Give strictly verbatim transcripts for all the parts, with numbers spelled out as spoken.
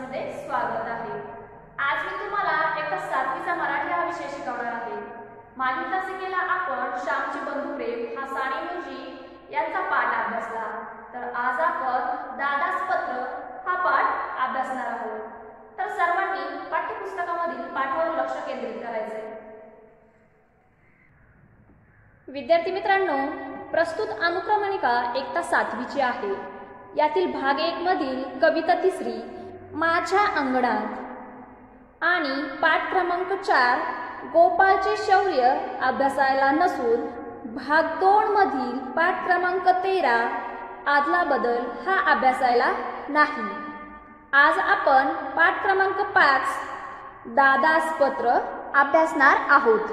मध्ये स्वागत आहे। आज मी तुम्हाला इयत्ता सातवीचा मराठी हा विषय शिकवणार आहे। मागील तासिकेला आपण श्यामची बंधू प्रेम हा साने गुरुजी यांचा पाठ अभ्यासला, तर आज आपण दादास पत्र हा पाठ अभ्यासणार आहोत। तर सर्वांनी पाठ्यपुस्तकामधील पाठावर लक्ष केंद्रित करायचे। विद्यार्थी मित्रांनो, प्रस्तुत अनुक्रमणिका इयत्ता सातवीची आहे। यातील भाग एक मधील कविता तिसरी माझ्या अंगणात आणि पाठ क्रमांक चार गोपाळचे शौर्य अभ्यासायला नसून भाग दोन मधील पाठ क्रमांक तेरा आदला बदल हा अभ्यासायला नाही। आज आपण पाठ क्रमांक पाच दादास पत्र अभ्यासणार आहोत।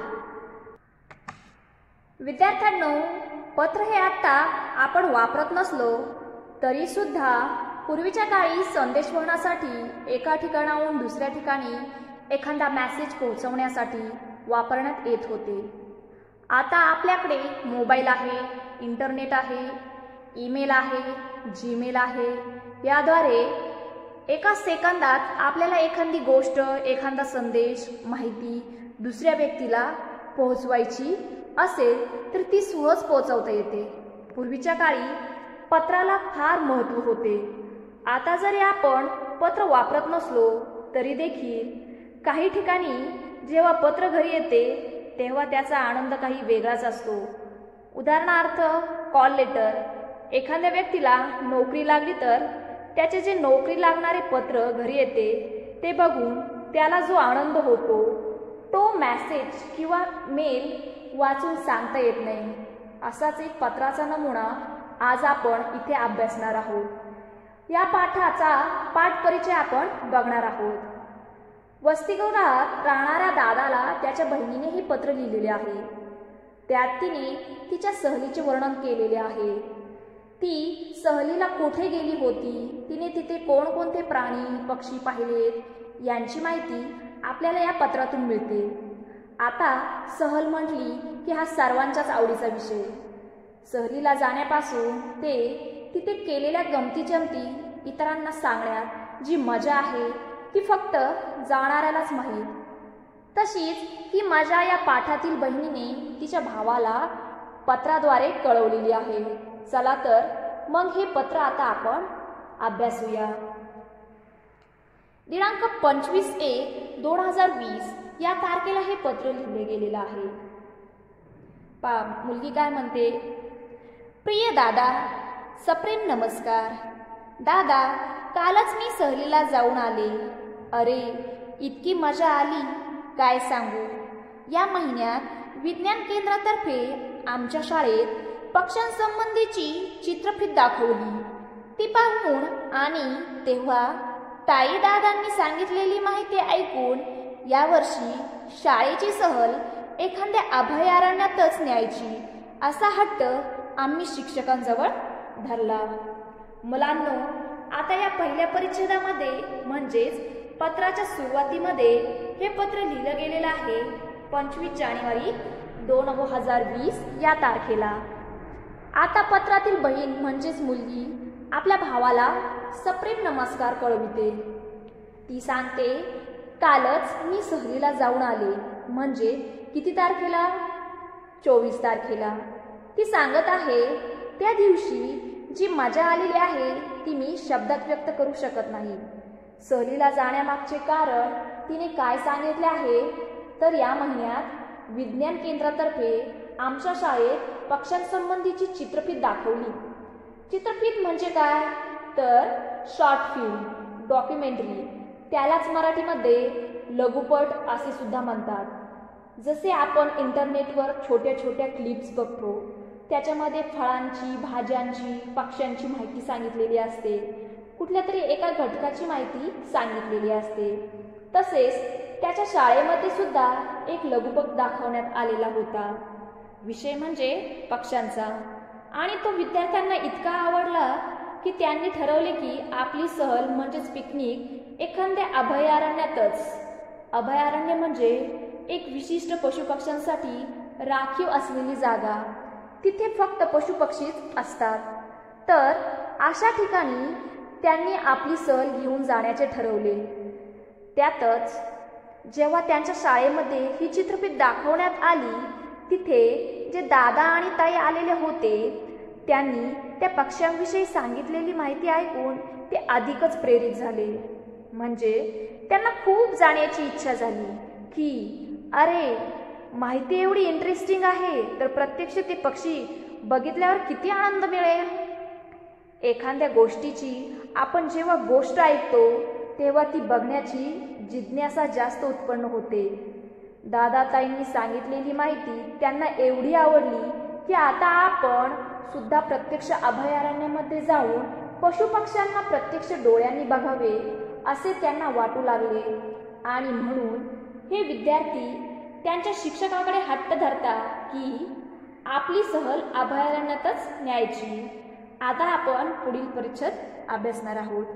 विद्यार्थ्यांनो, पत्र हे आता आपण वापरत नसलो तरी सुद्धा पूर्वीच्या काळी संदेशवहनासाठी एका ठिकाणाहून दुसऱ्या ठिकाणी एखादा मेसेज पोहोचवण्यासाठी वापरण्यात येत होते। आता आपल्याकडे मोबाईल आहे, इंटरनेट आहे, ईमेल आहे, जीमेल आहे। याद्वारे एका सेकंदात आपल्याला एखादी गोष्ट, एखादा संदेश, माहिती दुसऱ्या व्यक्तीला पोहोचवायची असेल तर ती सहज पोहोचवता येते। पूर्वीच्या काळी पत्राला फार महत्त्व होते। आता जरी आपण पत्र वापरत नसलो तरी देखील काही ठिकाणी जेव्हा पत्र घरी येते तेव्हा त्याचा आनंद काही वेगळाच असतो। उदाहरणार्थ कॉल लेटर, एखाद्या व्यक्तीला नोकरी लागली तर त्याचे जे नोकरी लागणारे पत्र घरी येते ते बघून त्याला जो आनंद होतो तो मेसेज किंवा मेल वाचून सांगता येत नाही। असाच एक पत्राचा नमुना आज आपण इथे अभ्यासणार आहोत। या पाठाचा पाठ परिचय आपण बघणार आहोत। वसतिगृहात राहणाऱ्या दादाला त्याच्या बहिणीने हे पत्र लिहिलेले आहे। त्यात तिने तिच्या सहलीचे वर्णन केलेले आहे। ती सहलीला कुठे गेली होती, तिने तिथे कोणकोणते प्राणी पक्षी पाहिलेत यांची माहिती आपल्याला या पत्रातून मिळते। आता सहल म्हटली की हा सर्वांच्याच आवडीचा विषय। सहलीला जाण्यापासून ते तिथे केलेल्या गमती जमती इतरांना सांगण्यात जी मजा आहे ती फक्त जाणाऱ्यालाच माहीत। तशीच ही मजा या पाठातील बहिणीने तिच्या भावाला पत्राद्वारे कळवलेली आहे। चला तर मग हे पत्र आता आपण अभ्यासूया। दिनांक पंचवीस एक दोन हजार वीस या तारखेला हे पत्र लिहिले गेलेलं आहे। पा मुलगी काय म्हणते, प्रिय दादा, सप्रेम नमस्कार। दादा, कालच मी सहलीला जाऊन आले। अरे इतकी मजा आली काय सांगू। या महिन्यात विज्ञान केंद्रातर्फे आमच्या शाळेत पक्ष्यांसंबंधीची चित्रफीत दाखवली। ती पाहून आणि तेव्हा ताई दादांनी सांगितलेली माहिती ऐकून यावर्षी शाळेची सहल एखाद्या अभयारण्यातच न्यायची असा हट्ट आम्ही शिक्षकांजवळ धरला। मुलांनो, आता या पहिल्या परिच्छेदामध्ये म्हणजेच पत्राच्या सुरुवातीमध्ये हे पत्र लिहिलं गेलेलं आहे पंचवीस जानेवारी दोन हजार वीस या तारखेला। आता पत्रातील बहीण म्हणजेच मुलगी आपल्या भावाला सप्रेम नमस्कार कळविते। ती सांगते, कालच मी सहलीला जाऊन आले, म्हणजे किती तारखेला? चोवीस तारखेला। ती सांगत आहे त्या दिवशी जी मजा आलेली आहे ती मी शब्दात व्यक्त करू शकत नाही। सहलीला जाण्यामागचे कारण तिने काय सांगितले आहे तर या महिन्यात विज्ञान केंद्रातर्फे आमच्या शाळेत पक्ष्यांसंबंधीची चित्रफीत दाखवली। चित्रफीत म्हणजे काय तर शॉर्ट फिल्म, डॉक्युमेंटरी, त्यालाच मराठीमध्ये लघुपट असे सुद्धा म्हणतात। जसे आपण इंटरनेटवर छोट्या छोट्या क्लिप्स बघतो, त्याच्यामध्ये फळांची, भाज्यांची, पक्ष्यांची माहिती सांगितलेली असते, कुठल्या तरी एका घटकाची माहिती सांगितलेली असते। तसेच त्याच्या शाळेमध्ये सुद्धा एक लघुपट दाखवण्यात आलेला होता। विषय म्हणजे पक्ष्यांचा, आणि तो विद्यार्थ्यांना इतका आवडला की त्यांनी ठरवले की आपली सहल म्हणजेच पिकनिक एखाद्या अभयारण्यातच। अभयारण्य म्हणजे एक विशिष्ट पशुपक्ष्यांसाठी राखीव असलेली जागा, तिथे फक्त पशुपक्षीच असतात। तर अशा ठिकाणी त्यांनी आपली सहल घेऊन जाण्याचे ठरवले. त्यातच जेव्हा त्यांच्या शाळेमध्ये ही चित्रफित दाखवण्यात आली, तिथे जे दादा आणि ताई आलेले होते त्यांनी त्या पक्ष्यांविषयी सांगितलेली माहिती ऐकून ते अधिकच प्रेरित झाले. म्हणजे त्यांना खूप जाण्याची इच्छा झाली की अरे, माहिती एवढी इंटरेस्टिंग आहे तर प्रत्यक्ष ते पक्षी बघितल्यावर किती आनंद मिळेल. एखाद्या गोष्टीची आपण जेव्हा गोष्ट ऐकतो तेव्हा ती बघण्याची जिज्ञासा जास्त उत्पन्न होते. दादाताईंनी सांगितलेली माहिती त्यांना एवढी आवडली की आता आपण सुद्धा प्रत्यक्ष अभयारण्यामध्ये जाऊन पशुपक्ष्यांना प्रत्यक्ष डोळ्यांनी बघावे असे त्यांना वाटू लागले. आणि म्हणून हे विद्यार्थी त्यांच्या शिक्षकाकडे हट्ट धरतात की आपली सहल अभयारण्यातच न्यायची. आता आपण पुढील परिच्छेद अभ्यासणार आहोत.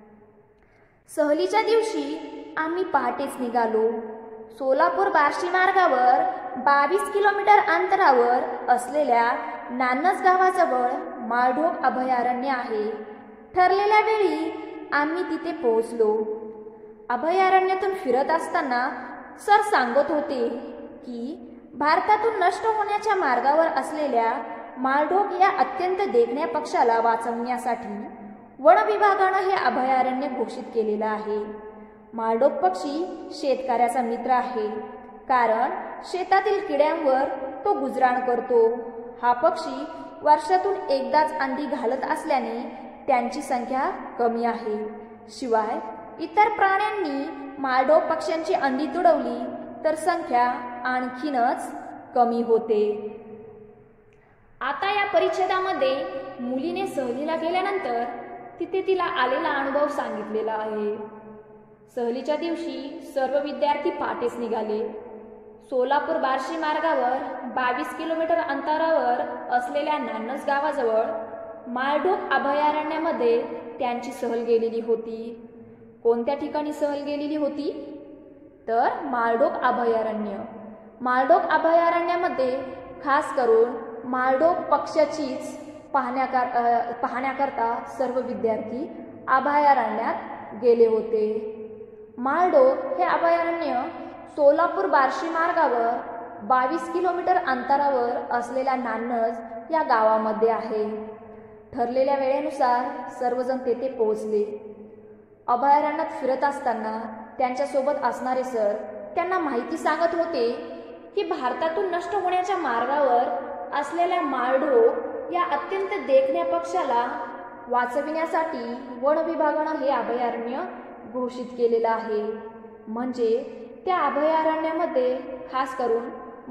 सहलीच्या दिवशी आम्ही पहाटेच निघालो. सोलापूर बार्शी मार्गावर बावीस किलोमीटर अंतरावर असलेल्या नानस गावाजवळ माळढोक अभयारण्य आहे. ठरलेल्या वेळी आम्ही तिथे पोहोचलो. अभयारण्यातून फिरत असताना सर सांगत होते की भारतातून नष्ट होण्याच्या मार्गावर असलेल्या माळढोक या अत्यंत देखण्या पक्षाला वाचवण्यासाठी वन विभागानं हे अभयारण्य घोषित केलेलं आहे. माळढोक पक्षी शेतकऱ्याचा मित्र आहे, कारण शेतातील किड्यांवर तो गुजराण करतो. हा पक्षी वर्षातून एकदाच अंडी घालत असल्याने त्यांची संख्या कमी आहे. शिवाय इतर प्राण्यांनी माळढोक पक्ष्यांची अंडी तुडवली तर संख्या आणखीनच कमी होते. आता या परिच्छेदामध्ये मुलीने सहलीला गेल्यानंतर तिथे तिला आलेला अनुभव सांगितलेला आहे. सहलीच्या दिवशी सर्व विद्यार्थी पहाटेच निघाले. सोलापूर बार्शी मार्गावर बावीस किलोमीटर अंतरावर असलेल्या नानस गावाजवळ माळढोक अभयारण्यामध्ये त्यांची सहल गेलेली होती. कोणत्या ठिकाणी सहल गेलेली होती तर माळढोक अभयारण्य. माळढोक अभयारण्यामध्ये खास करून माळढोक पक्ष्याचीच पाहण्याकर पाहण्याकरता सर्व विद्यार्थी अभयारण्यात गेले होते. माळढोक हे अभयारण्य सोलापूर बार्शी मार्गावर बावीस किलोमीटर अंतरावर असलेल्या नानस या गावामध्ये आहे. ठरलेल्या वेळेनुसार सर्वजण तेथे पोहोचले. अभयारण्यात फिरत असताना त्यांच्यासोबत असणारे सर त्यांना माहिती सांगत होते की भारतातून नष्ट होण्याच्या मार्गावर असलेल्या माळढोक या अत्यंत देखण्या पक्षाला वाचविण्यासाठी वन विभागानं हे अभयारण्य घोषित केलेलं आहे. म्हणजे त्या अभयारण्यामध्ये खास करून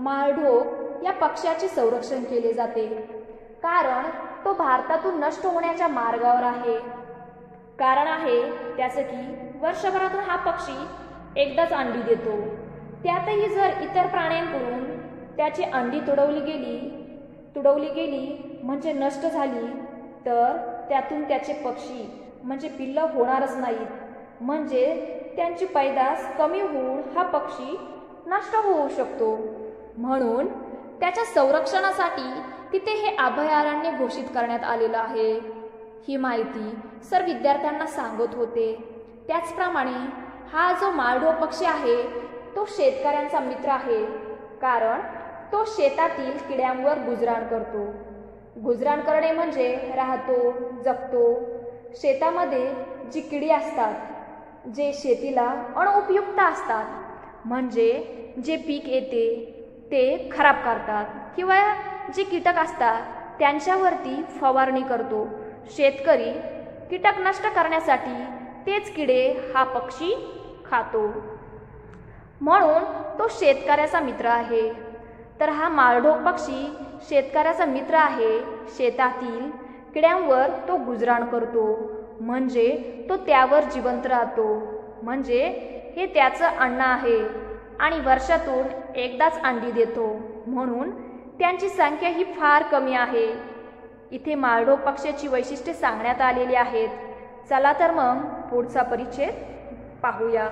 माळढोक या पक्षाचे संरक्षण केले जाते, कारण तो भारतातून नष्ट होण्याच्या मार्गावर आहे. कारण आहे त्याचं की वर्षभरातून हा पक्षी एकदाच अंडी देतो. त्यातही जर इतर प्राण्यांकडून त्याची अंडी तुडवली गेली तुडवली गेली म्हणजे नष्ट झाली तर त्यातून त्याचे पक्षी म्हणजे पिल्लं होणारच नाहीत. म्हणजे त्यांची पैदास कमी होऊन हा पक्षी नष्ट होऊ शकतो. म्हणून त्याच्या संरक्षणासाठी तिथे हे अभयारण्य घोषित करण्यात आलेलं आहे. ही माहिती सर विद्यार्थ्यांना सांगत होते. त्याचप्रमाणे हा जो माळढोक पक्षी आहे तो शेतकऱ्यांचा मित्र आहे, कारण तो शेतातील किड्यांवर गुजराण करतो. गुजराण करणे म्हणजे राहतो, जगतो. शेतामध्ये जी किडी असतात, जे शेतीला अनुपयुक्त असतात, म्हणजे जे पीक येते ते खराब करतात, किंवा जे कीटक असतात त्यांच्यावरती फवारणी करतो. शेतकरी कीटक नष्ट करण्यासाठी तेच किडे हा पक्षी खातो. म्हणून तो शेतकऱ्याचा मित्र आहे. तर हा माळढोक पक्षी शेतकऱ्याचा मित्र आहे. शेतातील किड्यांवर तो गुजराण करतो, म्हणजे तो त्यावर जिवंत राहतो. म्हणजे हे त्याचं अन्न आहे आणि वर्षातून एकदाच अंडी देतो. म्हणून त्यांची संख्या ही फार कमी आहे. इथे माळढोक पक्ष्याची वैशिष्ट्ये सांगण्यात आलेली आहेत. चला तर मग पुढचा परिच्छेद पाहूया.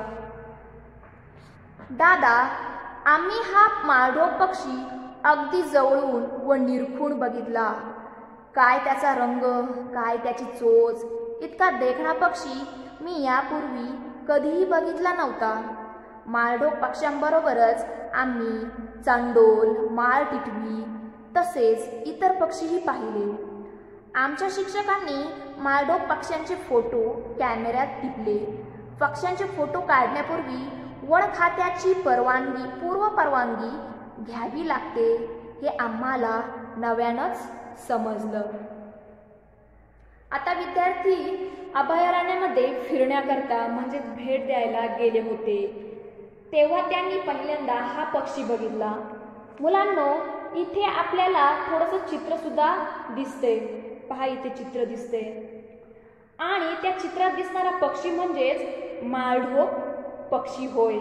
दादा, आम्ही हा माळढोक पक्षी अगदी जवळून व निरखून बघितला. काय त्याचा रंग, काय त्याची चोच इतका देखणा पक्षी मी यापूर्वी कधीही बघितला नव्हता. माळढोक पक्ष्यांबरोबरच आम्ही चांडोल, माळ टिटवी तसेच इतर पक्षीही पाहिले. आमच्या शिक्षकांनी माळढोक पक्ष्यांचे फोटो कॅमेऱ्यात टिपले. पक्ष्यांचे फोटो काढण्यापूर्वी वन खात्याची परवानगी पूर्व परवानगी घ्यावी लागते हे आम्हाला नव्यानंच समजलं. आता विद्यार्थी अभयारण्यामध्ये फिरण्याकरता म्हणजे भेट द्यायला गेले होते. तेव्हा त्यांनी पहिल्यांदा हा पक्षी बघितला. मुलांनो, इथे आपल्याला थोडंसं चित्रसुद्धा दिसते. पहा, इथे चित्र दिसते आणि त्या चित्रात दिसणारा पक्षी म्हणजेच माळढोक पक्षी होय.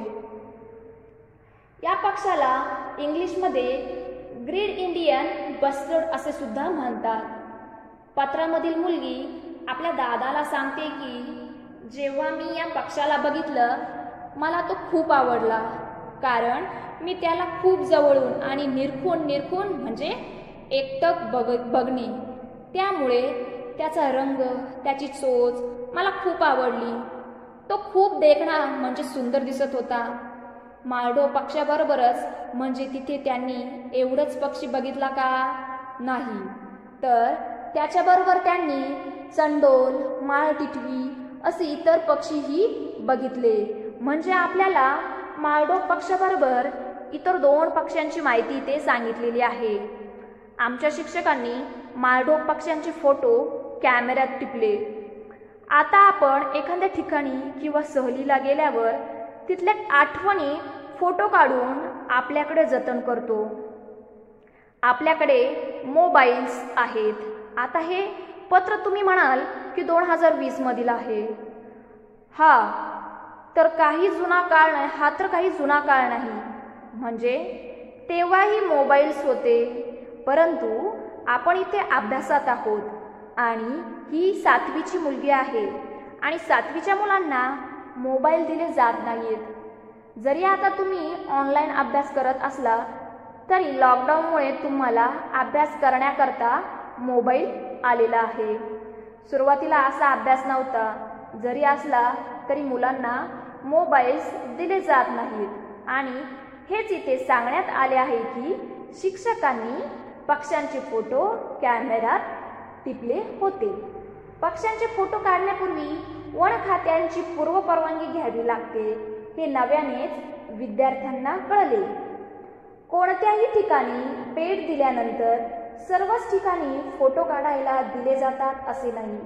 या पक्षाला इंग्लिशमध्ये ग्रेट इंडियन बस्टर्ड असे सुद्धा म्हणतात. पत्रामधील मुलगी आपल्या दादाला सांगते की जेव्हा मी या पक्षाला बघितलं मला तो खूप आवडला, कारण मी त्याला खूप जवळून आणि निरखून निरखून म्हणजे एकटक बघ बघणे त्यामुळे त्याचा रंग, त्याची चोच मला खूप आवडली. तो खूप देखणा म्हणजे सुंदर दिसत होता. माळढोक पक्ष्याबरोबरच म्हणजे तिथे त्यांनी एवढंच पक्षी बघितला का? नाही, तर त्याच्याबरोबर त्यांनी चंडोल, माळ टिटवी असे इतर पक्षीही बघितले. म्हणजे आपल्याला माळढोक पक्ष्याबरोबर इतर दोन पक्ष्यांची माहिती इथे सांगितलेली आहे. आमच्या शिक्षकांनी माळढोक पक्ष्यांचे फोटो कॅमेऱ्यात टिपले. आता आपण एखाद्या ठिकाणी किंवा सहलीला गेल्यावर तिथल्या आठवणी फोटो काढून आपल्याकडे जतन करतो. आपल्याकडे मोबाईल्स आहेत. आता हे पत्र तुम्ही म्हणाल की दोन हजार वीस मधील आहे. हा तर काही जुना काळ नाही हा तर काही जुना काळ नाही. म्हणजे तेव्हाही मोबाईल्स होते, परंतु आपण इथे अभ्यासात आहोत आणि ही सातवीची मुलगी आहे आणि सातवीच्या मुलांना मोबाईल दिले जात नाहीत. जरी आता तुम्ही ऑनलाईन अभ्यास करत असला तरी लॉकडाऊनमुळे तुम्हाला अभ्यास करण्याकरता मोबाईल आलेला आहे. सुरुवातीला असा अभ्यास नव्हता. जरी असला तरी मुलांना मोबाईल्स दिले जात नाहीत आणि हेच इथे सांगण्यात आले आहे की शिक्षकांनी पक्ष्यांचे फोटो कॅमेऱ्यात टिपले होते. पक्ष्यांचे फोटो काढण्यापूर्वी वन खात्यांची पूर्व परवानगी घ्यावी लागते हे नव्यानेच विद्यार्थ्यांना कळले. कोणत्याही ठिकाणी भेट दिल्यानंतर सर्वच ठिकाणी फोटो काढायला दिले जातात असे नाही.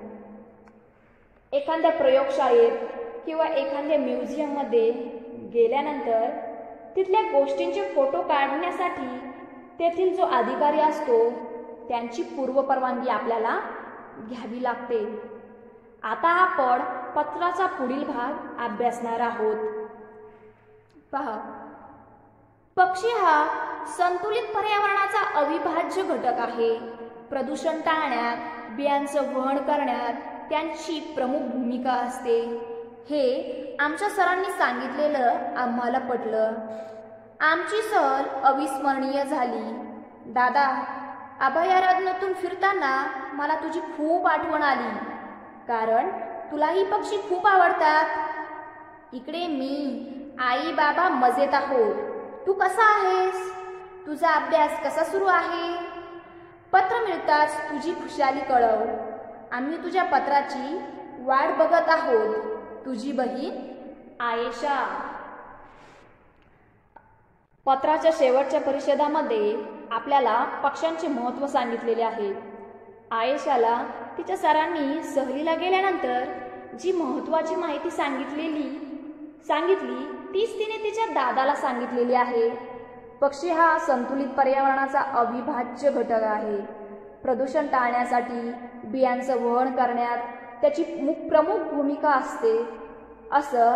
एखाद्या प्रयोगशाळेत किंवा एखाद्या म्युझियममध्ये गेल्यानंतर तिथल्या गोष्टींचे फोटो काढण्यासाठी तेथील जो अधिकारी असतो त्यांची पूर्व परवानगी आपल्याला घ्यावी लागते. आता आपण पत्राचा पुढील भाग अभ्यासणार आहोत. पहा, पक्षी हा संतुलित पर्यावरणाचा अविभाज्य घटक आहे. प्रदूषण टाळण्यात, बियांचं वहन करण्यात त्यांची प्रमुख भूमिका असते. हे आमच्या सरांनी सांगितलेलं आम्हाला पटलं. आमची सहल अविस्मरणीय झाली. दादा, अभयारण्यातून फिरताना मला तुझी खूप आठवण आली, कारण तुलाही पक्षी खूप आवडतात. इकडे मी, आई बाबा मजेत आहोत. तू कसा आहेस? तुझा अभ्यास कसा सुरू आहे? पत्र मिळताच तुझी खुशाली कळव. आम्ही तुझ्या पत्राची वाट बघत आहोत. तुझी बहीण आयेशा. पत्राच्या शेवटच्या परिच्छेदामध्ये आपल्याला पक्ष्यांचे महत्त्व सांगितलेले आहे. आयेशाला तिच्या सरांनी सहलीला गेल्यानंतर जी महत्त्वाची माहिती सांगितलेली सांगितली तीच तिने तिच्या दादाला सांगितलेली आहे. पक्षी हा संतुलित पर्यावरणाचा अविभाज्य घटक आहे. प्रदूषण टाळण्यासाठी, बियांचं वहन करण्यात त्याची प्रमुख भूमिका असते. असं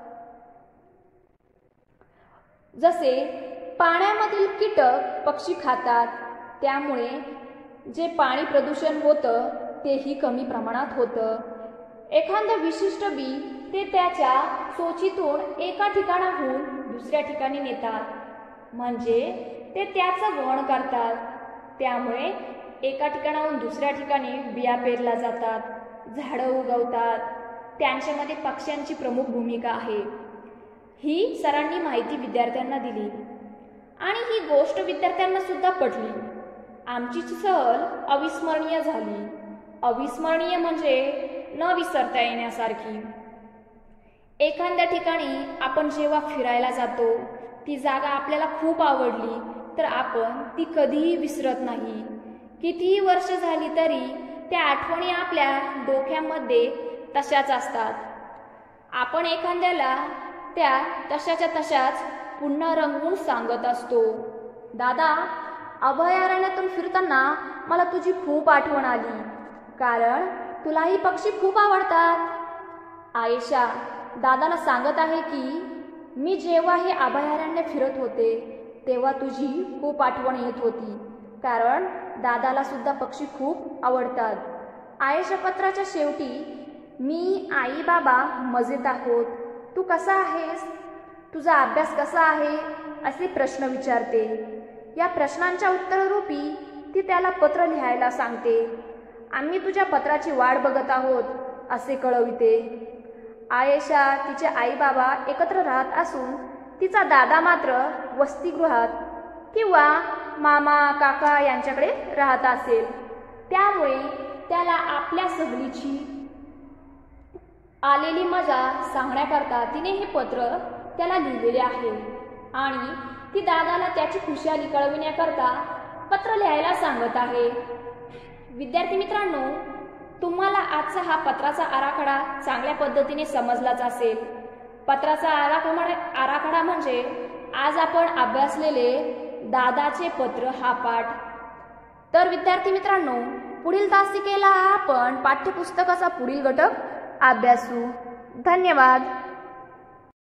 जसे पाण्यामधील कीटक पक्षी खातात, त्यामुळे जे पाणी प्रदूषण होतं तेही कमी प्रमाणात होतं. एखादं विशिष्ट बी ते त्याच्या चोचीतून एका ठिकाणाहून दुसऱ्या ठिकाणी नेतात, म्हणजे ते त्याचं वहन करतात. त्यामुळे एका ठिकाणाहून दुसऱ्या ठिकाणी बिया पेरल्या जातात. झाडं उगवतात, त्यांच्यामध्ये पक्ष्यांची प्रमुख भूमिका आहे. ही सरांनी माहिती विद्यार्थ्यांना दिली आणि ही गोष्ट विद्यार्थ्यांना सुद्धा पटली. आमची सहल अविस्मरणीय झाली. अविस्मरणीय म्हणजे न विसरता येण्यासारखी. एखाद्या ठिकाणी आपण जेव्हा फिरायला जातो, ती जागा आपल्याला खूप आवडली तर आपण ती कधीही विसरत नाही. कितीही वर्ष झाली तरी त्या आठवणी आपल्या डोक्यामध्ये तशाच असतात. आपण एखाद्याला त्या तशाच्या तशाच पुन्हा रंगवून सांगत असतो, दादा, अभयारण्यातून फिरताना मला तुझी खूप आठवण आली, कारण तुलाही पक्षी खूप आवडतात. आयेशा दादाला सांगत आहे की मी जेव्हा हे अभयारण्य फिरत होते तेव्हा तुझी खूप आठवण येत होती, कारण दादाला सुद्धा पक्षी खूप आवडतात. आयेशा पत्राच्या शेवटी मी, आई, बाबा मजेत आहोत. तू कसा आहेस? तुझा अभ्यास कसा आहे? असे प्रश्न विचारते. या प्रश्नांच्या उत्तररूपी ती त्याला पत्र लिहायला सांगते. आम्ही तुझ्या पत्राची वाट बघत आहोत असे कळविते. आयेशा तिचे आई बाबा एकत्र राहत असून तिचा दादा मात्र वसतिगृहात किंवा मामा काका यांच्याकडे राहत असेल. त्यामुळे त्याला आपल्या सहलीची आलेली मजा सांगण्याकरता तिने हे पत्र त्याला लिहिलेले आहे आणि ती दादाला त्याची खुशाली कळविण्याकरता पत्र लिहायला सांगत आहे. विद्यार्थी मित्रांनो, तुम्हाला आजचा हा पत्राचा आराखडा चांगल्या पद्धतीने समजलाच असेल. पत्राचा आराखडा आराखडा म्हणजे आज आपण अभ्यासलेले दादाचे पत्र हा पाठ. तर विद्यार्थी मित्रांनो, पुढील तासिकेला आपण पाठ्यपुस्तकाचा पुढील घटक अभ्यासू. धन्यवाद.